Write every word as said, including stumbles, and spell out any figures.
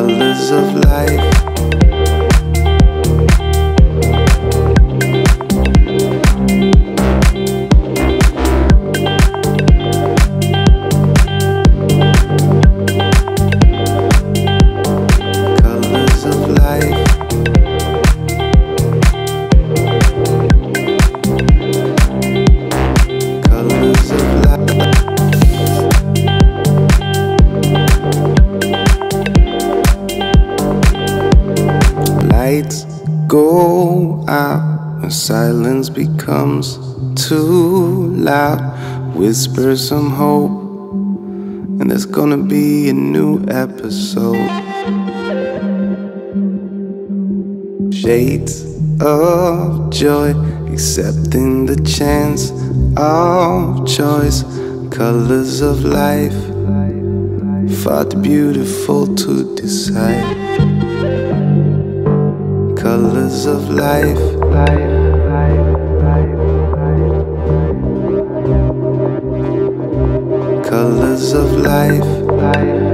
colors of life. Colors of life. Colors of life. Lights go out when silence becomes too loud. Whisper some hope, and there's gonna be a new episode. Shades of joy, accepting the chance of choice. Colors of life, far too beautiful to decide. Colors of life. Colors of life.